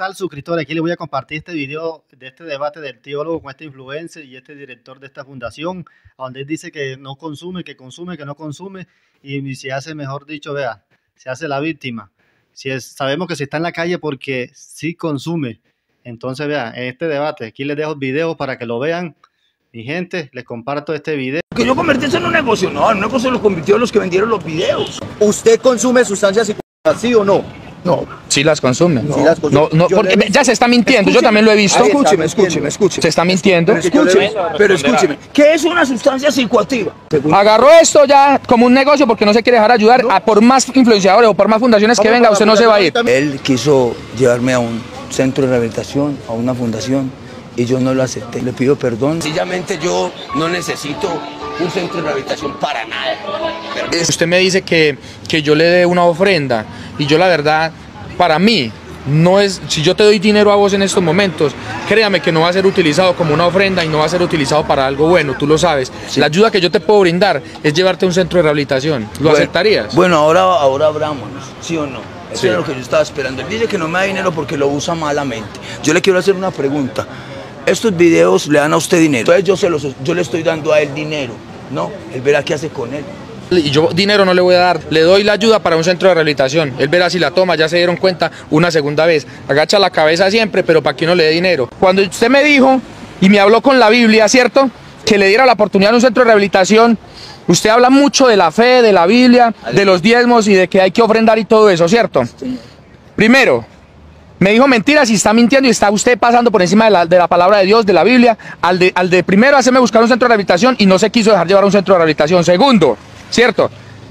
tal, suscriptores? Aquí les voy a compartir este video de este debate del teólogo con este influencer y este director de esta fundación, donde él dice que no consume, que consume, que no consume, y se hace, mejor dicho, vea, se hace la víctima. Sabemos que si está en la calle porque sí consume. Entonces, vea, en este debate, aquí les dejo el video para que lo vean. Mi gente, les comparto este video. Que yo convertí eso en un negocio, no, el negocio lo convirtió los que vendieron los videos. ¿Usted consume sustancias psicoactivas, sí o no? No. Sí las consume. No, sí las consume. No, porque ya se está mintiendo, yo también lo he visto. Escúcheme. Se está mintiendo. Pero escúcheme, ¿qué es una sustancia psicoactiva? Agarró esto ya como un negocio porque no se quiere dejar ayudar. Por más influenciadores o por más fundaciones que venga, usted no se va a ir. Él quiso llevarme a un centro de rehabilitación, a una fundación, y yo no lo acepté. Le pido perdón. Sencillamente yo no necesito un centro de rehabilitación para nada. Usted me dice que yo le dé una ofrenda, y yo la verdad, para mí, no es, si yo te doy dinero a vos en estos momentos, créame que no va a ser utilizado como una ofrenda y no va a ser utilizado para algo bueno, tú lo sabes. Sí. La ayuda que yo te puedo brindar es llevarte a un centro de rehabilitación. ¿Lo aceptarías? Bueno, ahora abrámonos, ¿sí o no? Eso es lo que yo estaba esperando. Él dice que no me da dinero porque lo usa malamente. Yo le quiero hacer una pregunta. Estos videos le dan a usted dinero, entonces yo le estoy dando a él dinero, ¿no? Él verá qué hace con él. Y yo dinero no le voy a dar, le doy la ayuda para un centro de rehabilitación. Él verá si la toma, ya se dieron cuenta una segunda vez. Agacha la cabeza siempre, pero para que uno le dé dinero. Cuando usted me dijo y me habló con la Biblia, ¿cierto? Que le diera la oportunidad de un centro de rehabilitación. Usted habla mucho de la fe, de la Biblia, de los diezmos y de que hay que ofrendar y todo eso, ¿cierto? Sí. Primero, me dijo mentiras y está mintiendo y está usted pasando por encima de la palabra de Dios, de la Biblia, al de primero hacerme buscar un centro de rehabilitación y no se quiso dejar llevar a un centro de rehabilitación. Segundo, ¿cierto?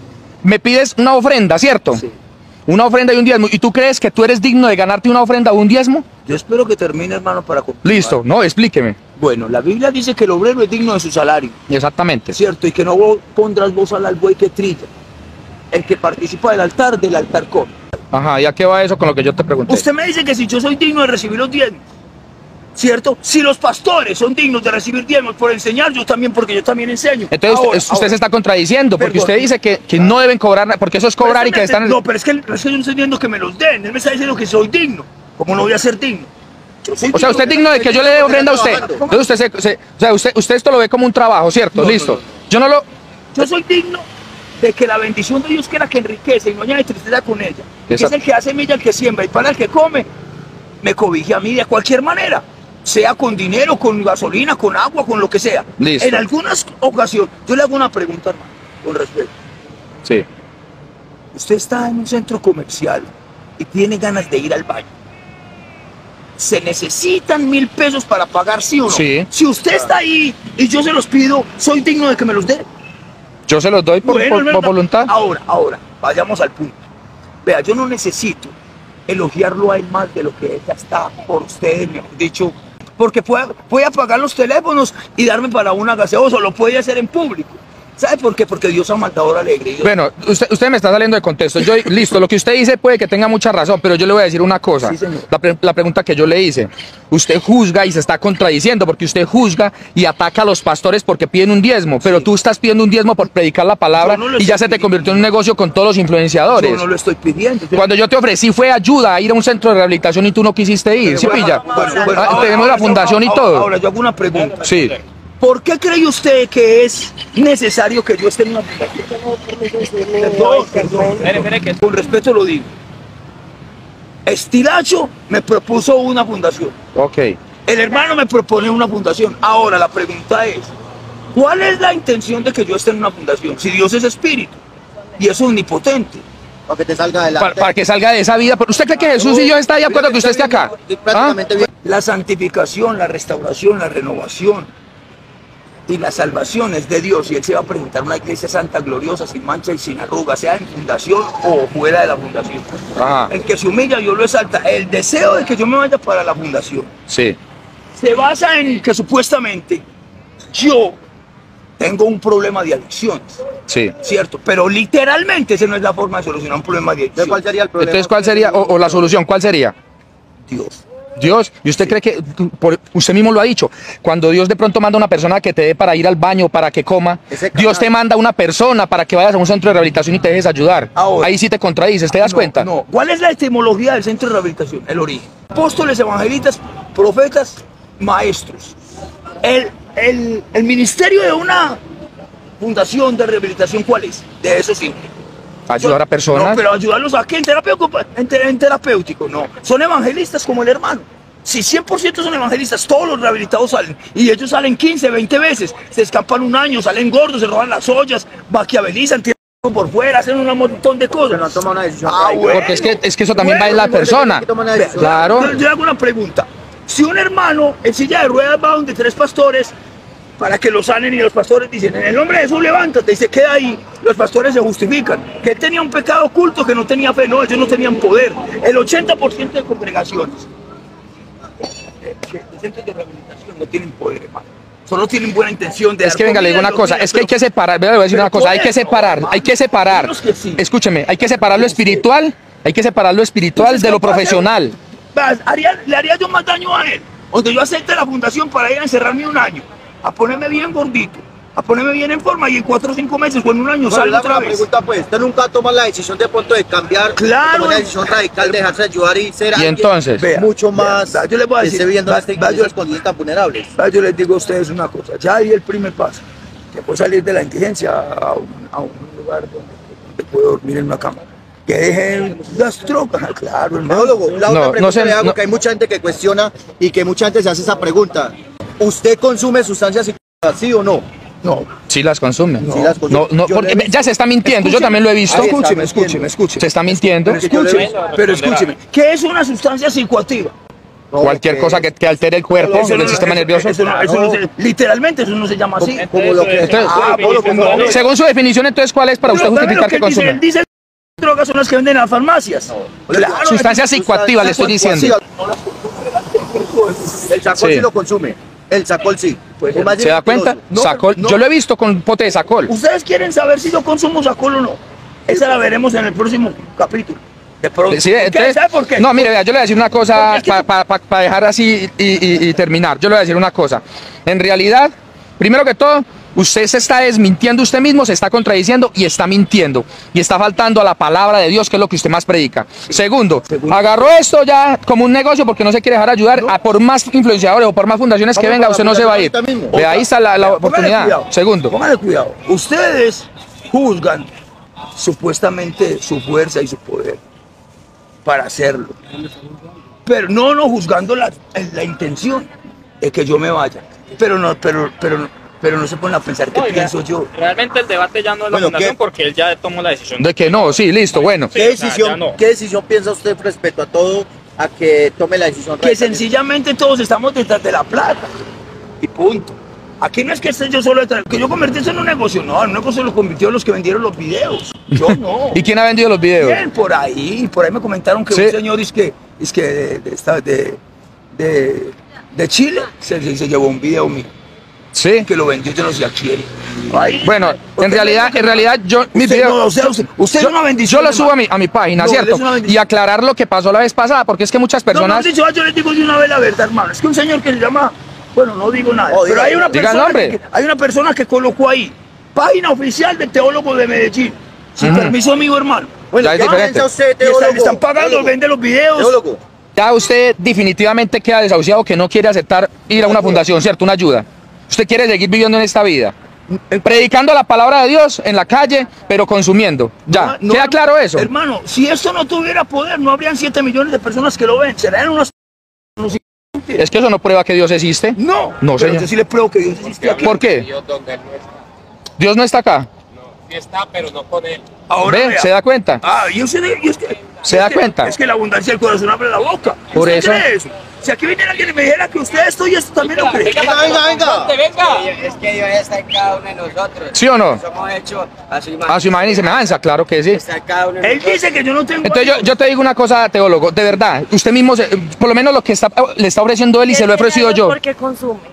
Me pides una ofrenda, ¿cierto? Sí. Una ofrenda y un diezmo. ¿Y tú crees que tú eres digno de ganarte una ofrenda o un diezmo? Yo espero que termine, hermano, para continuar. Listo, no, explíqueme. Bueno, la Biblia dice que el obrero es digno de su salario. Exactamente. ¿Cierto? Y que no pondrás vos al buey que trilla. El que participa del altar come. Ajá, ¿y a qué va eso con lo que yo te pregunté? Usted me dice que si yo soy digno de recibir los diezmos, ¿cierto? Si los pastores son dignos de recibir diezmos por enseñar, yo también, porque yo también enseño. Entonces usted se está contradiciendo, porque usted dice que no deben cobrar, porque eso es cobrar y que están... No, pero es que yo no estoy diciendo que me los den, él me está diciendo que soy digno. ¿Cómo no voy a ser digno? O sea, usted es digno de que yo le dé ofrenda a usted. Entonces usted esto lo ve como un trabajo, ¿cierto? Listo. Yo soy digno de que la bendición de Dios, que es la que enriquece y no añade tristeza con ella, que es el que hace semilla, el que siembra y para el que come, me cobije a mí de cualquier manera, sea con dinero, con gasolina, con agua, con lo que sea. Listo. En algunas ocasiones, yo le hago una pregunta, hermano, con respeto. Sí. Usted está en un centro comercial y tiene ganas de ir al baño. ¿Se necesitan 1.000 pesos para pagar, sí o no? Sí. Si usted está ahí y yo se los pido, ¿soy digno de que me los dé? Yo se los doy por voluntad. Ahora, vayamos al punto. Vea, yo no necesito elogiarlo a él más de lo que ella está por ustedes, mejor dicho, porque puede apagar los teléfonos y darme para una gaseosa, lo puede hacer en público. ¿Sabe por qué? Porque Dios ama al dador alegre. Bueno, usted me está saliendo de contexto. Listo, lo que usted dice puede que tenga mucha razón, pero yo le voy a decir una cosa. Sí, señor. La pregunta que yo le hice. Usted juzga y se está contradiciendo, porque usted juzga y ataca a los pastores porque piden un diezmo, pero sí. Tú estás pidiendo un diezmo por predicar la palabra y ya se te convirtió en un negocio con todos los influenciadores. Yo no lo estoy pidiendo. Cuando yo te ofrecí fue ayuda a ir a un centro de rehabilitación y tú no quisiste ir. ¿Sí pilla? Tenemos la fundación y todo. Ahora yo hago una pregunta. Sí. ¿Por qué cree usted que es necesario que yo esté en una fundación? Perdón. Con respeto lo digo. Estilacho me propuso una fundación. Ok. El hermano me propone una fundación. Ahora la pregunta es, ¿cuál es la intención de que yo esté en una fundación? Si Dios es espíritu y es omnipotente. Para que te salga adelante. Para que salga de esa vida. ¿Usted cree que Jesús y yo está de acuerdo que usted esté acá? Prácticamente bien. La santificación, la restauración, la renovación y la salvación es de Dios, y Él se va a presentar una iglesia santa, gloriosa, sin mancha y sin arruga, sea en fundación o fuera de la fundación. Ajá. El que se humilla, Dios lo exalta. El deseo de que yo me vaya para la fundación sí. se basa en que supuestamente yo tengo un problema de adicciones. Sí. ¿Cierto? Pero literalmente esa no es la forma de solucionar un problema de adicción. ¿Cuál sería el problema? Entonces, ¿cuál sería, o la solución, cuál sería? Dios. Dios, ¿y usted cree que, usted mismo lo ha dicho, cuando Dios de pronto manda a una persona que te dé para ir al baño, para que coma, Dios te manda a una persona para que vayas a un centro de rehabilitación y te dejes ayudar? Ahora, ahí sí te contradices, ¿te das cuenta? No, ¿cuál es la etimología del centro de rehabilitación? El origen. Apóstoles, evangelistas, profetas, maestros. El ministerio de una fundación de rehabilitación, ¿cuál es? De eso sí. Ayudar a personas. No, pero ayudarlos a qué, en terapéutico, no. Son evangelistas como el hermano. Si 100% son evangelistas, todos los rehabilitados salen. Y ellos salen 15, 20 veces. Se escapan un año, salen gordos, se roban las ollas, maquiavelizan, tiran por fuera, hacen un montón de cosas. No toma una decisión. Bueno. Porque es que eso también va en la persona. Claro. Yo hago una pregunta. Si un hermano en silla de ruedas va donde 3 pastores para que lo sanen y los pastores dicen, en el nombre de Jesús levántate, y se queda ahí, los pastores se justifican. Que él tenía un pecado oculto, que no tenía fe, no, ellos no tenían poder. El 80% de congregaciones, de centros de rehabilitación no tienen poder, hermano. Solo tienen buena intención de... Es que venga, le digo una cosa, es que hay que separar, le voy a decir una cosa, hay que separar, escúcheme, hay que separar lo espiritual, de lo profesional. Le haría yo más daño a él, donde yo acepte la fundación para ir a encerrarme un año, a ponerme bien gordito, a ponerme bien en forma y en 4 o 5 meses o en un año salgo otra vez. Pregunta pues, ¿usted nunca toma la decisión de pronto de cambiar? Claro. Tomar una decisión radical, dejarse ayudar y ser Y entonces, mucho más, yo les voy a decir, viendo las condiciones tan vulnerables. Yo les digo a ustedes una cosa, ya ahí el primer paso, que puedo salir de la indigencia a un lugar donde puedo dormir en una cama. Que dejen las drogas, claro, hermano. La otra pregunta le hago, que hay mucha gente que cuestiona y que mucha gente se hace esa pregunta. ¿Usted consume sustancias psicoactivas, sí o no? No. Sí las consume. Sí las consume. No, porque ya se está mintiendo, yo también lo he visto. Escúcheme. Se está mintiendo. Pero escúcheme, ¿qué es una sustancia psicoactiva? Cualquier cosa que altere el cuerpo, el sistema nervioso. Literalmente eso no se llama así. Como lo que Según su definición, entonces, ¿cuál es para usted justificar que consume? Él dice drogas son las que venden en las farmacias. Claro, sustancias psicoactivas, le estoy diciendo. El Sacol sí lo consume. El Sacol sí. ¿Se da cuenta? Sacol, yo lo he visto con pote de Sacol. ¿Ustedes quieren saber si yo consumo Sacol o no? Esa la veremos en el próximo capítulo. Sí, entonces, ¿sabe por qué? No, mire, vea, yo le voy a decir una cosa para dejar así y terminar. Yo le voy a decir una cosa. En realidad, primero que todo, usted se está desmintiendo usted mismo, se está contradiciendo y está mintiendo. Y está faltando a la palabra de Dios, que es lo que usted más predica. Segundo, agarró esto ya como un negocio porque no se quiere dejar ayudar. A por más influenciadores o por más fundaciones que venga, usted no se va a ir. Ahí está la oportunidad. Segundo. Póngale cuidado. Ustedes juzgan supuestamente su fuerza y su poder para hacerlo. Pero no juzgando la intención de que yo me vaya. Pero no se ponen a pensar qué pienso yo. Realmente el debate ya no es la fundación porque él ya tomó la decisión. De que no, sí, listo, bueno. ¿Qué decisión piensa usted respecto a todo, a que tome la decisión? Que sencillamente todos estamos detrás de la plata. Y punto. Aquí no es que esté yo solo detrás, que yo convertí eso en un negocio. No, el negocio lo convirtió los que vendieron los videos. Yo no. ¿Y quién ha vendido los videos? Bien, por ahí me comentaron que un señor es que de Chile se llevó un video mío. Sí. Que lo vendió, yo no sé a quién. Ay, bueno, en realidad yo mis videos, usted es una bendición. Yo lo subo a mi página, ¿cierto? Y aclarar lo que pasó la vez pasada, porque es que muchas personas. Yo les digo de una vez la verdad, hermano. Es que un señor que se llama, bueno, no digo nada, pero hay una persona que colocó ahí, página oficial del teólogo de Medellín, sin permiso mío, hermano. Bueno, ¿qué piensa usted, teólogo? Están pagando, vende los videos. Teólogo. Ya usted definitivamente queda desahuciado, que no quiere aceptar ir a una fundación, ¿cierto? Una ayuda. Usted quiere seguir viviendo en esta vida, predicando la palabra de Dios en la calle, pero consumiendo. Ya, ¿queda claro eso? Hermano, si esto no tuviera poder, no habrían 7 millones de personas que lo ven. Serán unos... Es que eso no prueba que Dios existe. No, señor. Yo sí le pruebo que Dios existe aquí. ¿Por qué? Dios no está acá. Sí está, pero no con él. Ahora, ¿Ve? ¿Se da cuenta? ¿Se da cuenta? Es que la abundancia del corazón abre la boca. Por eso. ¿Cree eso? Si aquí viniera alguien y me dijera que usted esto y esto también lo cree. Venga. Es que Dios está en cada uno de nosotros. ¿Sí o no? Somos hechos a su imagen. A su imagen y semejanza, claro que sí. Está en cada uno de Él nosotros. dice que yo no tengo... Entonces yo te digo una cosa, teólogo, de verdad, usted mismo, por lo menos lo que le está ofreciendo él y se lo he ofrecido yo. Porque consume.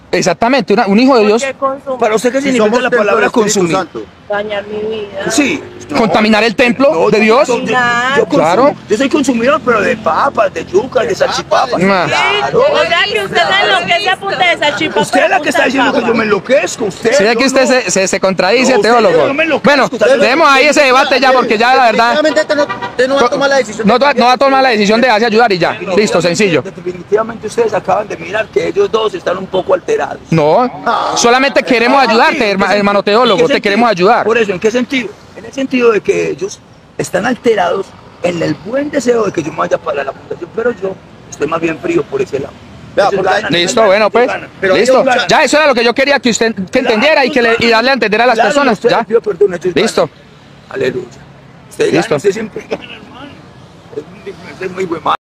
Exactamente, un hijo de Dios. ¿Para usted qué Si significa somos la templo del palabra Espíritu consumir? Santo. Dañar mi vida. Sí. Contaminar el templo No, de Dios. Claro. Yo soy consumidor, pero de papas, de yucas, de salchipapas. Claro. O sea que usted se enloquece a punta de salchipapa. Usted es la que está diciendo que yo me enloquezco. Usted. Sí, es que usted se contradice, No, usted, teólogo. yo me enloquezco, Bueno, usted- dejemos ahí ese debate ya, porque ya la verdad Usted no va a tomar la decisión. no va a tomar la decisión de darse ayudar y ya. Listo, sencillo. Definitivamente ustedes acaban de mirar que ellos dos están un poco alterados. No, solamente queremos ayudarte, hermano teólogo, te queremos ayudar. Por eso, ¿en qué sentido? En el sentido de que ellos están alterados en el buen deseo de que yo me vaya para la fundación, pero yo estoy más bien frío por ese lado. Vea, Ellos porque- ganan, Listo, ellos bueno, pues. ganan. Pero Listo. ellos ganan. Ya, eso era lo que yo quería que usted entendiera y darle a entender a las Claro, personas. usted Ya. les pidió perdón, ellos Listo. ganan. Aleluya. Usted Listo. gana, usted siempre gana, hermano. Es muy buen